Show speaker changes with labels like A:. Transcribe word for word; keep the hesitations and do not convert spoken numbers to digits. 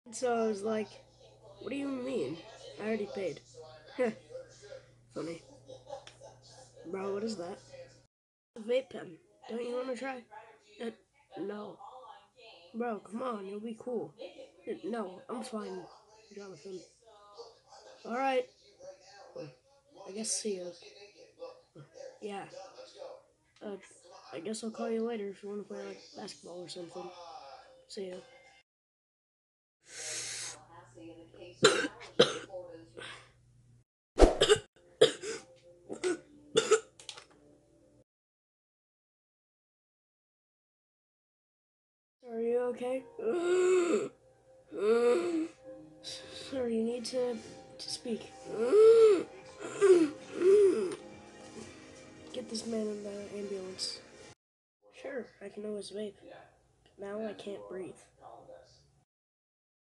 A: So I was like, what do you mean? I already paid. Heh, funny. Bro, what is that? A vape pen. Don't you want to try? Uh, no. Bro, come on, you'll be cool. Uh, no, I'm fine, Jonathan. Alright. I guess see you. Yeah. Uh, I guess I'll call you later if you want to play like basketball or something. See ya. Are you okay? Sir, you need to, to speak. Get this man in the ambulance. Sure, I can always vape. Now I can't breathe.